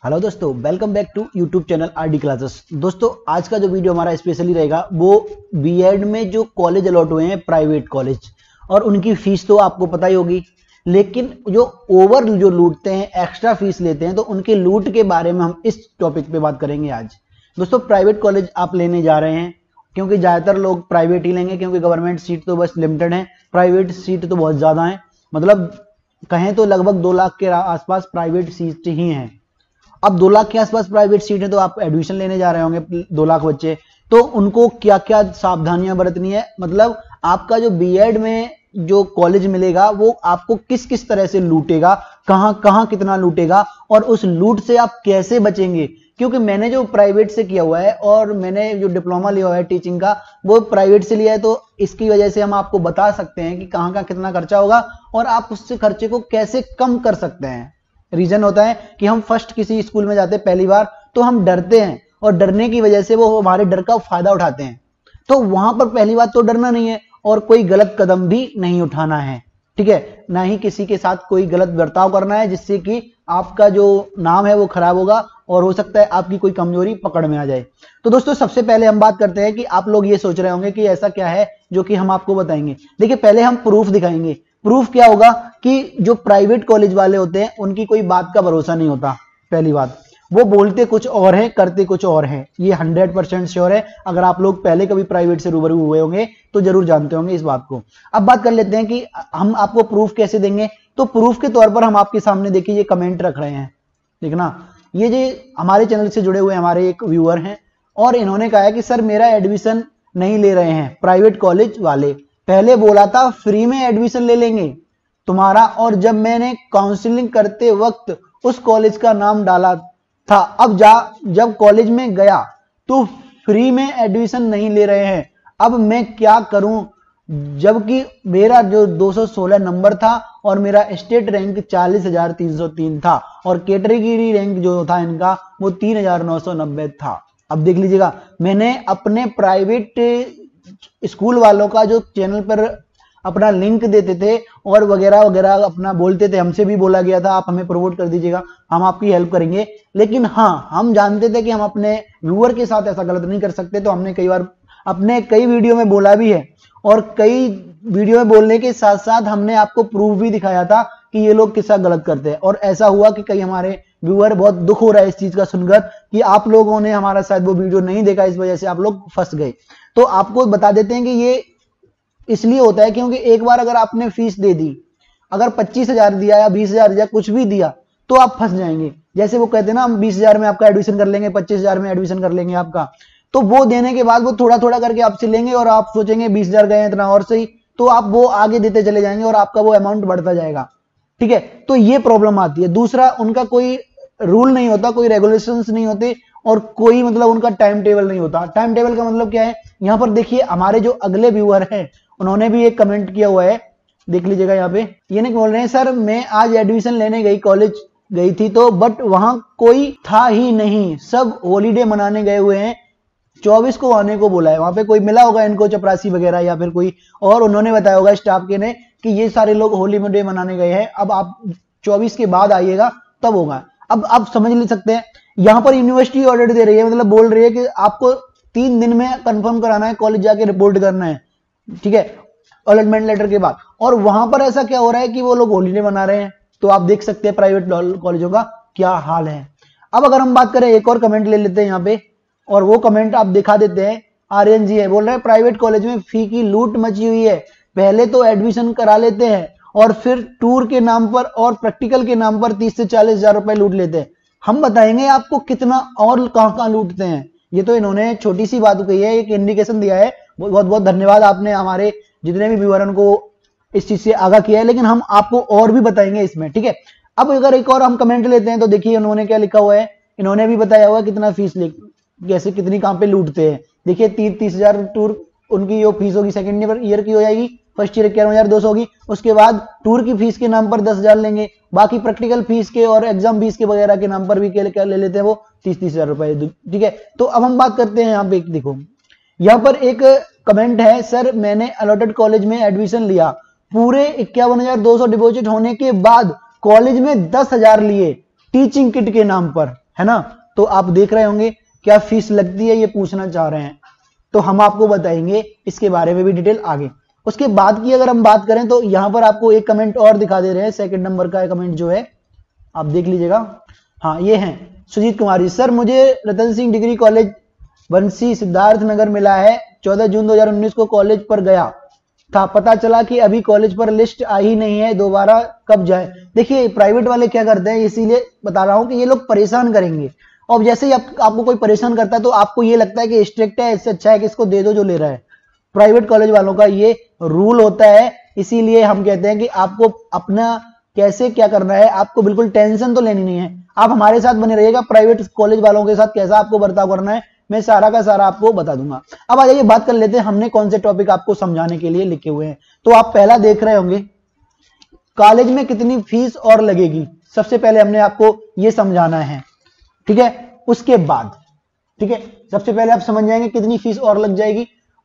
Hello दोस्तों, welcome back to YouTube channel RD classes. दोस्तों, आज का जो वीडियो हमारा स्पेशली रहेगा वो बीएड में जो कॉलेज अलॉट हुए हैं प्राइवेट कॉलेज, और उनकी फीस तो आपको पता ही होगी, लेकिन जो ओवर जो लूटते हैं, एक्स्ट्रा फीस लेते हैं, तो उनके लूट के बारे में हम इस टॉपिक पे बात करेंगे आज। दोस्तों, प्राइवेट कॉलेज आप लेने जा रहे हैं क्योंकि ज़्यादातर लोग प्राइवेट ही लेंगे, क्योंकि गवर्नमेंट सीट तो बस लिमिटेड है, प्राइवेट सीट तो बहुत ज़्यादा है। मतलब कहें तो लगभग 2 लाख के आसपास प्राइवेट सीट ही हैं। अब 2 लाख के आसपास प्राइवेट सीट है, तो आप एडमिशन लेने जा रहे होंगे 2 लाख बच्चे, तो उनको क्या क्या सावधानियां बरतनी है। मतलब आपका जो बीएड में जो कॉलेज मिलेगा वो आपको किस किस तरह से लूटेगा, कहां कहां कितना लूटेगा, और उस लूट से आप कैसे बचेंगे। क्योंकि मैंने जो प्राइवेट से किया हुआ है और मैंने जो डिप्लोमा लिया हुआ है टीचिंग का, वो प्राइवेट से लिया है, तो इसकी वजह से हम आपको बता सकते हैं कि कहां कहां कितना खर्चा होगा और आप उससे खर्चे को कैसे कम कर सकते हैं। रीजन होता है कि हम फर्स्ट किसी स्कूल में जाते हैं पहली बार, तो हम डरते हैं, और डरने की वजह से वो हमारे डर का फायदा उठाते हैं। तो वहां पर पहली बात तो डरना नहीं है, और कोई गलत कदम भी नहीं उठाना है, ठीक है। ना ही किसी के साथ कोई गलत बर्ताव करना है, जिससे कि आपका जो नाम है वो खराब होगा और हो सकता है आपकी कोई कमजोरी पकड़ में आ जाए। तो दोस्तों, सबसे पहले हम बात करते हैं कि आप लोग ये सोच रहे होंगे कि ऐसा क्या है जो कि हम आपको बताएंगे। देखिए, पहले हम प्रूफ दिखाएंगे। प्रूफ क्या होगा कि जो प्राइवेट कॉलेज वाले होते हैं उनकी कोई बात का भरोसा नहीं होता। पहली बात, वो बोलते कुछ और है, करते कुछ और है, ये 100% श्योर है। अगर आप लोग पहले कभी प्राइवेट से रूबरू हुए होंगे तो जरूर जानते होंगे इस बात को। अब बात कर लेते हैं कि हम आपको प्रूफ कैसे देंगे। तो प्रूफ के तौर पर हम आपके सामने देखिए ये कमेंट रख रहे हैं, देखना। ये जो हमारे चैनल से जुड़े हुए हमारे एक व्यूअर हैं, और इन्होंने कहा है कि सर मेरा एडमिशन नहीं ले रहे हैं प्राइवेट कॉलेज वाले, पहले बोला था फ्री में एडमिशन ले लेंगे तुम्हारा, और जब मैंने काउंसलिंग करते वक्त उस कॉलेज का नाम डाला था, अब जब कॉलेज में गया तो फ्री में एडमिशन नहीं ले रहे हैं। अब मैं क्या करूं, जबकि मेरा जो 216 नंबर था और मेरा स्टेट रैंक 40,303 था, और कैटेगरी रैंक जो था इनका वो 3,990 था। अब देख लीजिएगा, मैंने अपने प्राइवेट स्कूल वालों का जो चैनल पर अपना लिंक देते थे और वगैरह वगैरह अपना बोलते थे, हमसे भी बोला गया था आप हमें प्रमोट कर दीजिएगा, हम आपकी हेल्प करेंगे। लेकिन हाँ, हम जानते थे कि हम अपने व्यूअर के साथ ऐसा गलत नहीं कर सकते, तो हमने कई बार अपने कई वीडियो में बोला भी है, और कई वीडियो में बोलने के साथ साथ हमने आपको प्रूफ भी दिखाया था कि ये लोग कितना गलत करते हैं। और ऐसा हुआ कि कई हमारे व्यूअर, बहुत दुख हो रहा है इस चीज का सुनकर कि आप लोगों ने हमारा शायद वो वीडियो नहीं देखा, इस वजह से आप लोग फंस गए। तो आपको बता देते हैं कि ये इसलिए होता है क्योंकि एक बार अगर आपने फीस दे दी, अगर 25,000 दिया या 20,000 दिया, कुछ भी दिया, तो आप फंस जाएंगे। जैसे वो कहते हैं ना, हम 20,000 में आपका एडमिशन कर लेंगे, 25,000 में एडमिशन कर लेंगे आपका, तो वो देने के बाद वो थोड़ा थोड़ा करके आपसे लेंगे, और आप सोचेंगे 20,000 गए इतना और सही, तो आप वो आगे देते चले जाएंगे और आपका वो अमाउंट बढ़ता जाएगा, ठीक है। तो ये प्रॉब्लम आती है। दूसरा, उनका कोई रूल नहीं होता, कोई रेगुलेशंस नहीं होते, और कोई मतलब उनका टाइम टेबल नहीं होता। टाइम टेबल का मतलब क्या है, यहां पर देखिए हमारे जो अगले व्यूअर हैं उन्होंने भी एक कमेंट किया हुआ है, देख लीजिएगा यहाँ पे। ये नहीं बोल रहे हैं सर मैं आज एडमिशन लेने गई, कॉलेज गई थी तो, बट वहां कोई था ही नहीं, सब हॉलीडे मनाने गए हुए हैं, 24 को आने को बोला है। वहां पे कोई मिला होगा इनको, चपरासी वगैरह या फिर कोई, और उन्होंने बताया होगा स्टाफ के ने कि ये सारे लोग हॉलीडे मनाने गए हैं, अब आप 24 के बाद आइएगा तब होगा। अब आप समझ ले सकते हैं, यहां पर यूनिवर्सिटी ऑर्डर दे रही है, मतलब बोल रही है कि आपको 3 दिन में कंफर्म कराना है, कॉलेज जाके रिपोर्ट करना है, ठीक है, अलॉटमेंट लेटर के बाद। और वहां पर ऐसा क्या हो रहा है कि वो लोग हॉलीडे मना रहे हैं। तो आप देख सकते हैं प्राइवेट कॉलेजों का क्या हाल है। अब अगर हम बात करें, एक और कमेंट ले लेते हैं यहाँ पे, और वो कमेंट आप दिखा देते हैं। आर्यन जी है, बोल रहे हैं प्राइवेट कॉलेज में फी की लूट मची हुई है, पहले तो एडमिशन करा लेते हैं और फिर टूर के नाम पर और प्रैक्टिकल के नाम पर 30 से 40,000 रुपए लूट लेते हैं। हम बताएंगे आपको कितना और कहां कहां लूटते हैं। ये तो इन्होंने छोटी सी बात कही है, एक इंडिकेशन दिया है। बहुत बहुत धन्यवाद, आपने हमारे जितने भी व्यूअरों को इस चीज से आगाह किया है, लेकिन हम आपको और भी बताएंगे इसमें, ठीक है। अब अगर एक और हम कमेंट लेते हैं तो देखिए उन्होंने क्या लिखा हुआ है, इन्होंने भी बताया हुआ कितना फीस कैसे कितनी कहां पे लूटते हैं। देखिए 30,000 टूर उनकी जो फीस होगी सेकंड ईयर की हो जाएगी, फर्स्ट ईयर 51,200 होगी, उसके बाद टूर की फीस के नाम पर 10,000 लेंगे, बाकी प्रैक्टिकल फीस के और एग्जाम फीस के वगैरह के नाम पर भी क्या ले लेते हैं वो 30,000 रुपए, ठीक है। तो अब हम बात करते हैं यहाँ पे, देखो यहाँ पर एक कमेंट है, सर मैंने अलॉटेड कॉलेज में एडमिशन लिया, पूरे 51,200 डिपॉजिट होने के बाद कॉलेज में 10,000 लिए टीचिंग किट के नाम पर। है ना। तो आप देख रहे होंगे क्या फीस लगती है, ये पूछना चाह रहे हैं, तो हम आपको बताएंगे इसके बारे में भी डिटेल आगे। उसके बाद की अगर हम बात करें तो यहां पर आपको एक कमेंट और दिखा दे रहे हैं, सेकंड नंबर का कमेंट जो है आप देख लीजिएगा। हाँ ये है सुजीत कुमारी, सर मुझे रतन सिंह डिग्री कॉलेज बंसी सिद्धार्थ नगर मिला है, 14 जून 2019 को कॉलेज पर गया था, पता चला कि अभी कॉलेज पर लिस्ट आई नहीं है, दोबारा कब जाए। देखिए प्राइवेट वाले क्या करते हैं, इसीलिए बता रहा हूं कि ये लोग परेशान करेंगे, और जैसे ही आपको कोई परेशान करता है तो आपको ये लगता है कि स्ट्रिक्ट है, इससे अच्छा है कि इसको दे दो जो ले रहा है। प्राइवेट कॉलेज वालों का ये रूल होता है, इसीलिए हम कहते हैं कि आपको अपना कैसे क्या करना है, आपको बिल्कुल टेंशन तो लेनी नहीं है, आप हमारे साथ बने रहिएगा। प्राइवेट कॉलेज वालों के साथ कैसा आपको बर्ताव करना है मैं सारा का सारा आपको बता दूंगा। अब आ जाइए बात कर लेते हैं हमने कौन से टॉपिक आपको समझाने के लिए लिखे हुए हैं। तो आप पहला देख रहे होंगे कॉलेज में कितनी फीस और लगेगी, सबसे पहले हमने आपको ये समझाना है, ठीक है। उसके बाद ठीक है, सबसे पहले आप समझ जाएंगे कितनी फीस और लग जाएगी।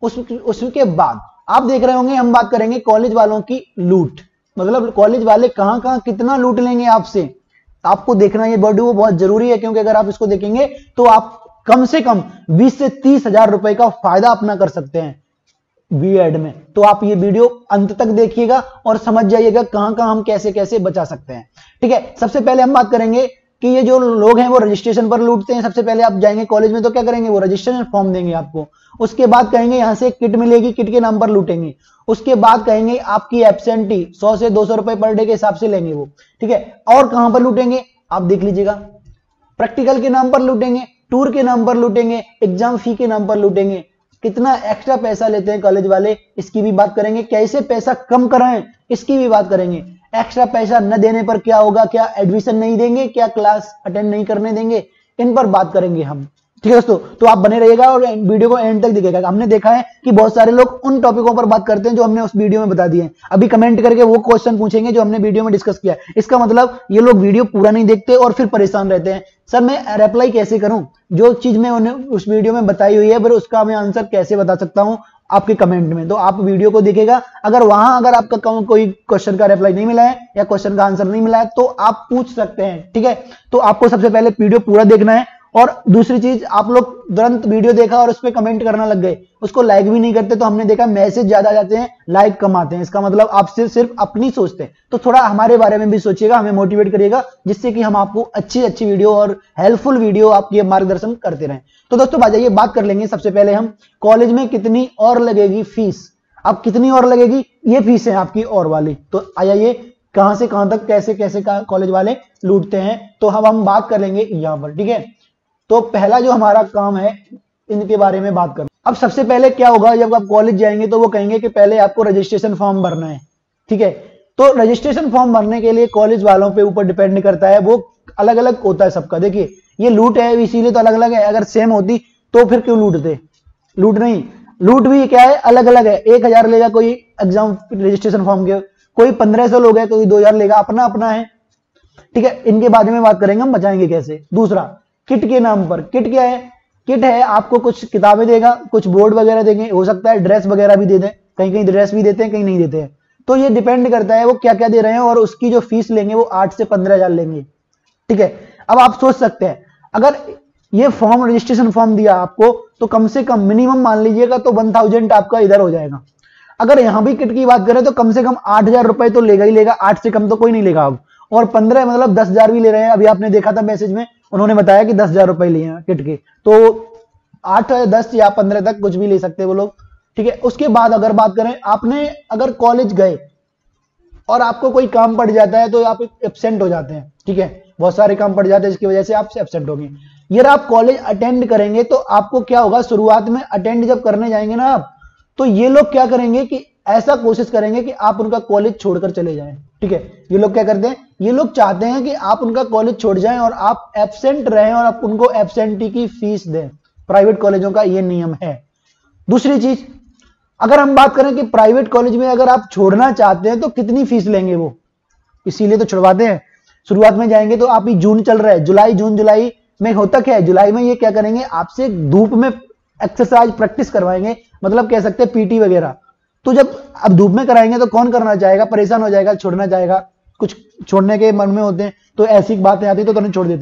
उसके बाद आप देख रहे होंगे हम बात करेंगे कॉलेज वालों की लूट, मतलब कॉलेज वाले कहां कहां कितना लूट लेंगे आपसे, आपको देखना ये वीडियो बहुत जरूरी है, क्योंकि अगर आप इसको देखेंगे तो आप कम से कम 20 से 30 हजार रुपए का फायदा अपना कर सकते हैं बीएड में। तो आप ये वीडियो अंत तक देखिएगा और समझ जाइएगा कहां कहां हम कैसे कैसे बचा सकते हैं, ठीक है। सबसे पहले हम बात करेंगे कि ये जो लोग हैं वो रजिस्ट्रेशन पर लूटते हैं। सबसे पहले आप जाएंगे कॉलेज में तो क्या करेंगे, वो रजिस्ट्रेशन फॉर्म देंगे आपको, उसके बाद कहेंगे यहां से किट मिलेगी, किट के नाम पर लूटेंगे, उसके बाद कहेंगे आपकी एब्सेंटी 100 से 200 रुपए पर डे के हिसाब से लेंगे वो, ठीक है। और कहां पर लूटेंगे आप देख लीजिएगा, प्रैक्टिकल के नाम पर लूटेंगे, टूर के नाम पर लूटेंगे, एग्जाम फी के नाम पर लूटेंगे। कितना एक्स्ट्रा पैसा लेते हैं कॉलेज वाले इसकी भी बात करेंगे, कैसे पैसा कम कराएं इसकी भी बात करेंगे। एक्स्ट्रा पैसा न देने पर क्या होगा, क्या एडमिशन नहीं देंगे, क्या क्लास अटेंड नहीं करने देंगे, इन पर बात करेंगे हम, ठीक है दोस्तों। तो आप बने रहिएगा और वीडियो को एंड तक देखिएगा। हमने देखा है कि बहुत सारे लोग उन टॉपिकों पर बात करते हैं जो हमने उस वीडियो में बता दिए हैं, अभी कमेंट करके वो क्वेश्चन पूछेंगे जो हमने वीडियो में डिस्कस किया है। इसका मतलब ये लोग वीडियो पूरा नहीं देखते और फिर परेशान रहते हैं, सर मैं रिप्लाई कैसे करूं, जो चीज मैं उन्हें उस वीडियो में बताई हुई है फिर उसका मैं आंसर कैसे बता सकता हूं आपके कमेंट में। तो आप वीडियो को देखिएगा, अगर आपका कोई क्वेश्चन का रिप्लाई नहीं मिला है या क्वेश्चन का आंसर नहीं मिला है तो आप पूछ सकते हैं, ठीक है। तो आपको सबसे पहले वीडियो पूरा देखना है, और दूसरी चीज आप लोग तुरंत वीडियो देखा और उस पर कमेंट करना लग गए, उसको लाइक भी नहीं करते, तो हमने देखा मैसेज ज्यादा आ जाते हैं लाइक कम आते हैं, इसका मतलब आप सिर्फ अपनी सोचते हैं। तो थोड़ा हमारे बारे में भी सोचिएगा, हमें मोटिवेट करिएगा, जिससे कि हम आपको अच्छी अच्छी वीडियो और हेल्पफुल वीडियो आपकी मार्गदर्शन करते रहें। तो दोस्तों आ जाइए बात कर लेंगे सबसे पहले हम कॉलेज में कितनी और लगेगी फीस। अब कितनी और लगेगी, ये फीस है आपकी और वाली। तो आ जाइए कहां से कहां तक कैसे कैसे कॉलेज वाले लूटते हैं, तो हम बात कर लेंगे यहां पर, ठीक है। तो पहला जो हमारा काम है इनके बारे में बात करना। अब सबसे पहले क्या होगा, जब आप कॉलेज जाएंगे तो वो कहेंगे कि पहले आपको रजिस्ट्रेशन फॉर्म भरना है, ठीक है। तो रजिस्ट्रेशन फॉर्म भरने के लिए कॉलेज वालों पे ऊपर डिपेंड करता है, वो अलग अलग होता है सबका। देखिए ये लूट है इसीलिए तो अलग अलग है, अगर सेम होती तो फिर क्यों लूटते, लूट नहीं, लूट भी क्या है अलग अलग है। 1000 लेगा कोई एग्जाम रजिस्ट्रेशन फॉर्म के, कोई 1500 लोग है, कोई 2000 लेगा, अपना अपना है, ठीक है। इनके बारे में बात करेंगे हम बचाएंगे कैसे। दूसरा किट के नाम पर, किट क्या है, किट है आपको कुछ किताबें देगा, कुछ बोर्ड वगैरह देंगे, हो सकता है ड्रेस वगैरह भी दे दें, कहीं कहीं ड्रेस भी देते हैं कहीं नहीं देते हैं, तो ये डिपेंड करता है वो क्या क्या दे रहे हैं, और उसकी जो फीस लेंगे वो 8 से 15,000 लेंगे, ठीक है। अब आप सोच सकते हैं अगर ये फॉर्म रजिस्ट्रेशन फॉर्म दिया आपको तो कम से कम मिनिमम मान लीजिएगा तो 1000 आपका इधर हो जाएगा। अगर यहां भी किट की बात करें तो कम से कम 8000 रुपए तो लेगा ही लेगा, 8 से कम तो कोई नहीं लेगा अब, और 15 मतलब 10,000 भी ले रहे हैं। अभी आपने देखा था मैसेज में उन्होंने बताया कि 10,000 रुपए लिए हैं किट के, तो 8, 10 या 15 तक कुछ भी ले सकते हैं वो लोग, ठीक है। उसके बाद अगर बात करें, आपने अगर कॉलेज गए और आपको कोई काम पड़ जाता है तो आप एब्सेंट हो जाते हैं, ठीक है, बहुत सारे काम पड़ जाते हैं जिसकी वजह से आप एब्सेंट हो गए। यार आप कॉलेज अटेंड करेंगे तो आपको क्या होगा, शुरुआत में अटेंड जब करने जाएंगे ना आप, तो ये लोग क्या करेंगे कि ऐसा कोशिश करेंगे कि आप उनका कॉलेज छोड़कर चले जाएं, ठीक है। ये लोग क्या करते हैं, ये लोग चाहते हैं कि आप उनका कॉलेज छोड़ जाएं और आप एब्सेंट रहें और आप उनको एब्सेंटी की फीस दें। प्राइवेट कॉलेजों का ये नियम है। दूसरी चीज, अगर हम बात करें कि प्राइवेट कॉलेज में अगर आप छोड़ना चाहते हैं तो कितनी फीस लेंगे वो, इसीलिए तो छुड़वाते हैं। शुरुआत में जाएंगे तो आप ही जून चल रहा है, जुलाई, जून जुलाई में होता क्या है, जुलाई में ये क्या करेंगे, आपसे धूप में एक्सरसाइज प्रैक्टिस करवाएंगे, मतलब कह सकते हैं पीटी वगैरह। तो जब अब धूप में कराएंगे तो कौन करना चाहेगा, परेशान हो जाएगा, छोड़ना चाहेगा, कुछ छोड़ने के मन में होते हैं तो ऐसी बातें आती तो तुरंत छोड़ देते हैं।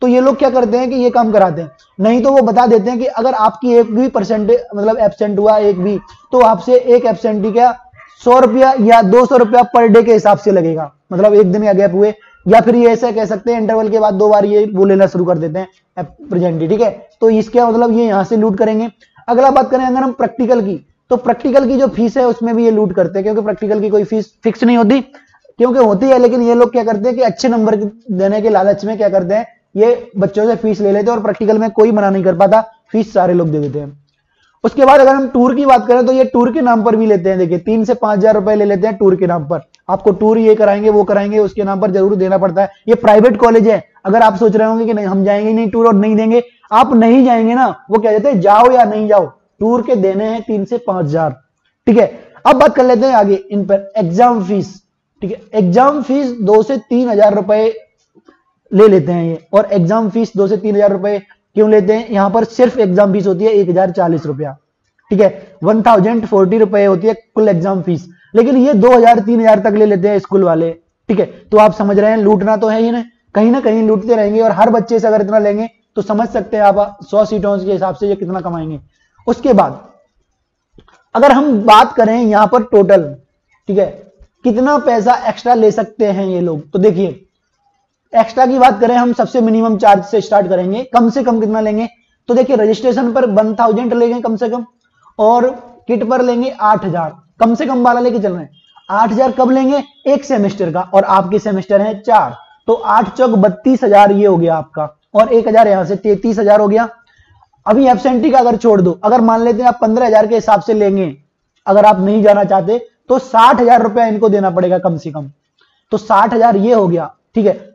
तो ये लोग क्या करते हैं कि ये काम कराते हैं। नहीं तो वो बता देते हैं कि अगर आपकी एक भी परसेंटेज मतलब एब्सेंट हुआ एक भी, तो आपसे एक एब्सेंटी का 100 रुपया या 200 रुपया पर डे के हिसाब से लगेगा, मतलब एक दिन का गैप हुए, या फिर ये ऐसा कह सकते हैं इंटरवल के बाद 2 बार ये वो लेना शुरू कर देते हैं प्रेजेंटी। ठीक है, तो इसका मतलब ये यहां से लूट करेंगे। अगला बात करें अगर हम प्रैक्टिकल की, तो प्रैक्टिकल की जो फीस है उसमें भी ये लूट करते हैं, क्योंकि प्रैक्टिकल की कोई फीस फिक्स नहीं होती, क्योंकि होती है लेकिन ये लोग क्या करते हैं कि अच्छे नंबर देने के लालच में क्या करते हैं, ये बच्चों से फीस ले लेते हैं और प्रैक्टिकल में कोई मना नहीं कर पाता, फीस सारे लोग दे देते हैं। उसके बाद अगर हम टूर की बात करें तो ये टूर के नाम पर भी लेते हैं, देखिए 3 से 5 हजार रुपए ले लेते हैं टूर के नाम पर। आपको टूर ये कराएंगे वो कराएंगे, उसके नाम पर जरूर देना पड़ता है। ये प्राइवेट कॉलेज है, अगर आप सोच रहे होंगे कि नहीं हम जाएंगे नहीं टूर और नहीं देंगे, आप नहीं जाएंगे ना, वो कह देते हैं जाओ या नहीं जाओ, टूर के देने हैं 3 से 5 हजार। ठीक है, अब बात कर लेते हैं आगे इन पर एग्जाम फीस। ठीक है, एग्जाम फीस 2 से 3 हजार रुपए ले लेते हैं ये, और एग्जाम फीस 2 से 3 हजार रुपए क्यों लेते हैं, यहां पर सिर्फ एग्जाम फीस होती है 1040 रुपया। ठीक है, 1040 रुपए होती है कुल एग्जाम फीस, लेकिन ये 2000-3000 तक ले लेते हैं स्कूल वाले। ठीक है, तो आप समझ रहे हैं लूटना तो है ही ना कहीं लूटते रहेंगे, और हर बच्चे से अगर इतना लेंगे तो समझ सकते हैं आप 100 सीटों के हिसाब से ये कितना कमाएंगे। उसके बाद अगर हम बात करें यहां पर टोटल, ठीक है, कितना पैसा एक्स्ट्रा ले सकते हैं ये लोग, तो देखिए एक्स्ट्रा की बात करें हम सबसे मिनिमम चार्ज से स्टार्ट करेंगे, कम से कम कितना लेंगे, तो देखिए रजिस्ट्रेशन पर 1000 लेंगे कम से कम, और किट पर लेंगे 8000, कम से कम वाला लेके चल रहे हैं। 8000 कब लेंगे, एक सेमेस्टर का, और आपके सेमेस्टर हैं 4, तो 8 चौक 32,000 ये हो गया आपका, और 1000 यहां से 33,000 हो गया। अभी एब्सेंटी का अगर छोड़ दो, अगर मान लेते हैं आप 15,000 के हिसाब से लेंगे, अगर आप नहीं जाना चाहते तो 60,000 रुपया इनको देना पड़ेगा कम से कम, तो 60,000 ये हो गया। ठीक है,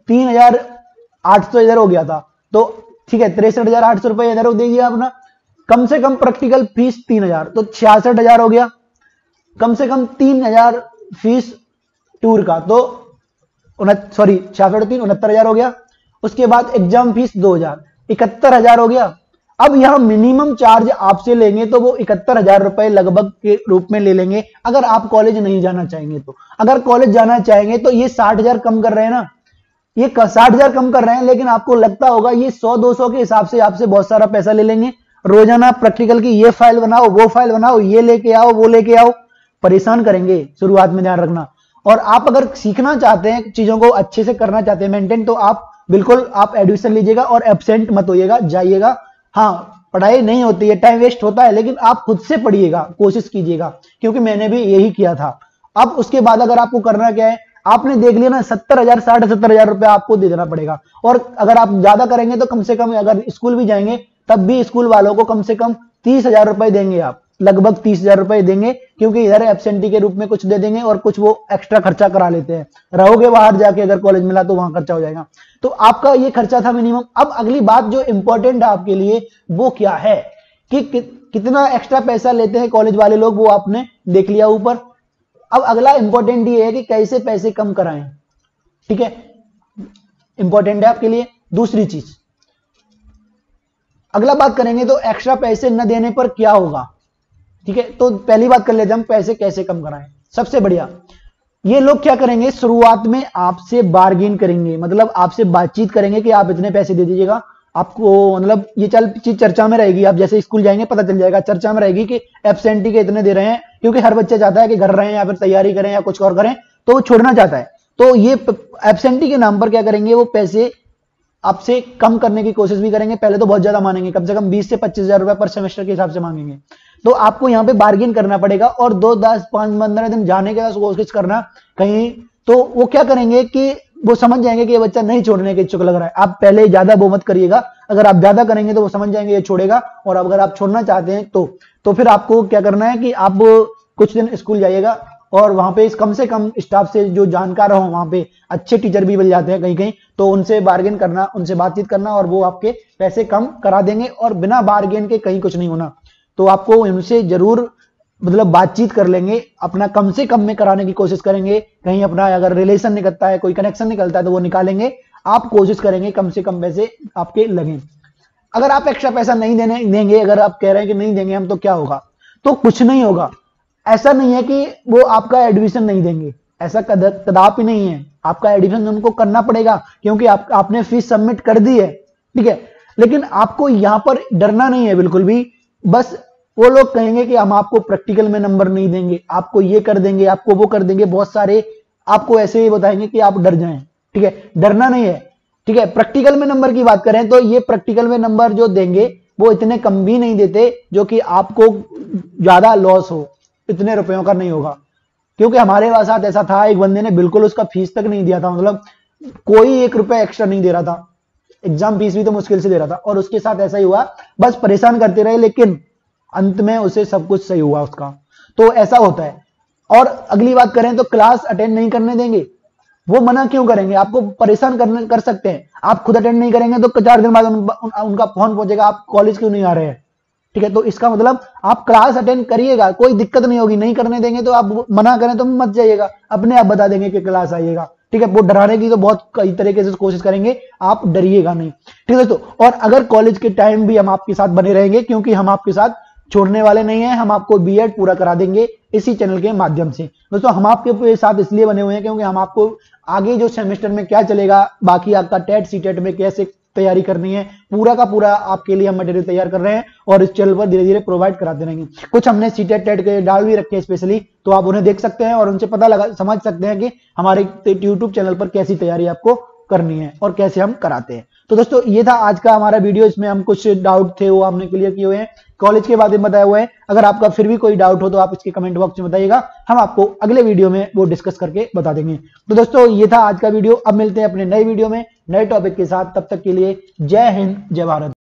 3,800 इधर हो गया था, तो ठीक है 63,800 रुपए इधर देंगे अपना, कम से कम प्रैक्टिकल फीस 3,000, तो 66,000 हो गया, कम से कम 3,000 फीस टूर का, तो 66,000 हो गया। उसके बाद एग्जाम फीस 2,000, 71,000 हो गया। अब यहां मिनिमम चार्ज आपसे लेंगे तो वो 71,000 रुपए लगभग के रूप में ले लेंगे, अगर आप कॉलेज नहीं जाना चाहेंगे तो। अगर कॉलेज जाना चाहेंगे तो ये 60,000 कम कर रहे हैं ना, ये 60,000 कम कर रहे हैं, लेकिन आपको लगता होगा ये 100-200 के हिसाब से आपसे बहुत सारा पैसा ले लेंगे। रोजाना प्रैक्टिकल की ये फाइल बनाओ, वो फाइल बनाओ, ये लेके आओ, वो लेके आओ, परेशान करेंगे शुरुआत में, ध्यान रखना। और आप अगर सीखना चाहते हैं, चीजों को अच्छे से करना चाहते हैं मेंटेन, तो आप बिल्कुल आप एडमिशन लीजिएगा और एब्सेंट मत होइएगा, जाइएगा। हाँ, पढ़ाई नहीं होती है, टाइम वेस्ट होता है, लेकिन आप खुद से पढ़िएगा, कोशिश कीजिएगा, क्योंकि मैंने भी यही किया था। अब उसके बाद अगर आपको करना क्या है, आपने देख लिया ना 70,000 60-70,000 रुपया आपको दे देना पड़ेगा, और अगर आप ज्यादा करेंगे तो कम से कम अगर स्कूल भी जाएंगे तब भी स्कूल वालों को कम से कम 30,000 रुपए देंगे, आप लगभग 30,000 रुपए देंगे, क्योंकि इधर एब्सेंटी के रूप में कुछ दे देंगे और कुछ वो एक्स्ट्रा खर्चा करा लेते हैं, रहोगे बाहर जाके अगर कॉलेज मिला तो वहां खर्चा हो जाएगा। तो आपका ये खर्चा था मिनिमम। अब अगली बात जो इंपॉर्टेंट है आपके लिए वो क्या है कि कितना एक्स्ट्रा पैसा लेते हैं कॉलेज वाले लोग, वो आपने देख लिया ऊपर। अब अगला इंपॉर्टेंट ये है कि कैसे पैसे कम कराएं। ठीक है, इंपॉर्टेंट है आपके लिए। दूसरी चीज अगला बात करेंगे तो एक्स्ट्रा पैसे न देने पर क्या होगा। ठीक है, तो पहली बात कर लेते हैं हम पैसे कैसे कम कराएं। सबसे बढ़िया ये लोग क्या करेंगे, शुरुआत में आपसे बार्गेन करेंगे, मतलब आपसे बातचीत करेंगे कि आप इतने पैसे दे दीजिएगा, आपको मतलब ये चीज चर्चा में रहेगी। आप जैसे स्कूल जाएंगे पता चल जाएगा, चर्चा में रहेगी कि एब्सेंटी के इतने दे रहे हैं, क्योंकि हर बच्चा चाहता है कि घर रहें या फिर तैयारी करें या कुछ और करें, तो वो छोड़ना चाहता है। तो ये एब्सेंटी के नाम पर क्या करेंगे, वो पैसे आपसे कम करने की कोशिश भी करेंगे। पहले तो बहुत ज्यादा मानेंगे, कम से कम 20 से 25,000 रुपए पर सेमेस्टर के हिसाब से मांगेंगे। तो आपको यहाँ पे बार्गेन करना पड़ेगा, और 2, 10, 5, 15 दिन जाने के बाद कोशिश करना कहीं, तो वो क्या करेंगे कि वो समझ जाएंगे कि ये बच्चा नहीं छोड़ने के इच्छुक लग रहा है। आप पहले ज्यादा वो मत करिएगा, अगर आप ज्यादा करेंगे तो वो समझ जाएंगे ये छोड़ेगा, और अगर आप छोड़ना चाहते हैं तो फिर आपको क्या करना है कि आप कुछ दिन स्कूल जाइएगा, और वहां पे कम से कम स्टाफ से जो जानकार हो, वहां पे अच्छे टीचर भी मिल जाते हैं कहीं कहीं, तो उनसे बार्गेन करना, उनसे बातचीत करना, और वो आपके पैसे कम करा देंगे। और बिना बार्गेन के कहीं कुछ नहीं होना, तो आपको उनसे जरूर मतलब बातचीत कर लेंगे, अपना कम से कम में कराने की कोशिश करेंगे। कहीं अपना अगर रिलेशन निकलता है, कोई कनेक्शन निकलता है तो वो निकालेंगे, आप कोशिश करेंगे कम से कम पैसे आपके लगे। अगर आप एक्स्ट्रा पैसा नहीं देंगे, अगर आप कह रहे हैं कि नहीं देंगे हम, तो क्या होगा, तो कुछ नहीं होगा। ऐसा नहीं है कि वो आपका एडमिशन नहीं देंगे, ऐसा कदापि नहीं है। आपका एडमिशन उनको करना पड़ेगा, क्योंकि आपने फीस सबमिट कर दी है, ठीक है। लेकिन आपको यहां पर डरना नहीं है बिल्कुल भी। बस वो लोग कहेंगे कि हम आपको प्रैक्टिकल में नंबर नहीं देंगे, आपको ये कर देंगे, आपको वो कर देंगे, बहुत सारे आपको ऐसे ही बताएंगे कि आप डर जाएं। ठीक है, डरना नहीं है। ठीक है, प्रैक्टिकल में नंबर की बात करें तो ये प्रैक्टिकल में नंबर जो देंगे वो इतने कम भी नहीं देते जो कि आपको ज्यादा लॉस हो, इतने रुपयों का नहीं होगा। क्योंकि हमारे साथ ऐसा था, एक बंदे ने बिल्कुल उसका फीस तक नहीं दिया था, मतलब कोई 1 रुपया एक्स्ट्रा नहीं दे रहा था, एग्जाम फीस भी तो मुश्किल से दे रहा था, और उसके साथ ऐसा ही हुआ, बस परेशान करते रहे, लेकिन अंत में उसे सब कुछ सही हुआ उसका। तो ऐसा होता है। और अगली बात करें तो क्लास अटेंड नहीं करने देंगे, वो मना क्यों करेंगे? आपको परेशान कर सकते हैं, आप खुद अटेंड नहीं करेंगे तो 4 दिन बाद उनका फोन पहुंचेगा आप कॉलेज क्यों नहीं आ रहे हैं। ठीक है, तो इसका मतलब आप क्लास अटेंड करिएगा, कोई दिक्कत नहीं होगी। नहीं करने देंगे तो आप मना करें तो मत जाइएगा, अपने आप बता देंगे कि क्लास आइएगा। ठीक है, वो डराने की तो बहुत कई तरीके से कोशिश करेंगे, आप डरिएगा नहीं। ठीक है दोस्तों, और अगर कॉलेज के टाइम भी हम आपके साथ बने रहेंगे, क्योंकि हम आपके साथ छोड़ने वाले नहीं हैं, हम आपको बीएड पूरा करा देंगे इसी चैनल के माध्यम से। दोस्तों हम आपके साथ इसलिए बने हुए हैं क्योंकि हम आपको आगे जो सेमेस्टर में क्या चलेगा, बाकी आपका टेट सीटेट में कैसे तैयारी करनी है, पूरा का पूरा आपके लिए हम मटेरियल तैयार कर रहे हैं और इस चैनल पर धीरे धीरे प्रोवाइड कराते रहेंगे। कुछ हमने सीटेट टेट के डाल भी रखे हैं स्पेशली, तो आप उन्हें देख सकते हैं और उनसे पता लगा समझ सकते हैं कि हमारे यूट्यूब चैनल पर कैसी तैयारी आपको करनी है और कैसे हम कराते हैं। तो दोस्तों ये था आज का हमारा वीडियो, इसमें हम कुछ डाउट थे वो हमने क्लियर किए हुए हैं, कॉलेज के बारे में बताया हुआ है। अगर आपका फिर भी कोई डाउट हो तो आप इसके कमेंट बॉक्स में बताइएगा, हम आपको अगले वीडियो में वो डिस्कस करके बता देंगे। तो दोस्तों ये था आज का वीडियो, अब मिलते हैं अपने नए वीडियो में नए टॉपिक के साथ, तब तक के लिए जय हिंद जय भारत।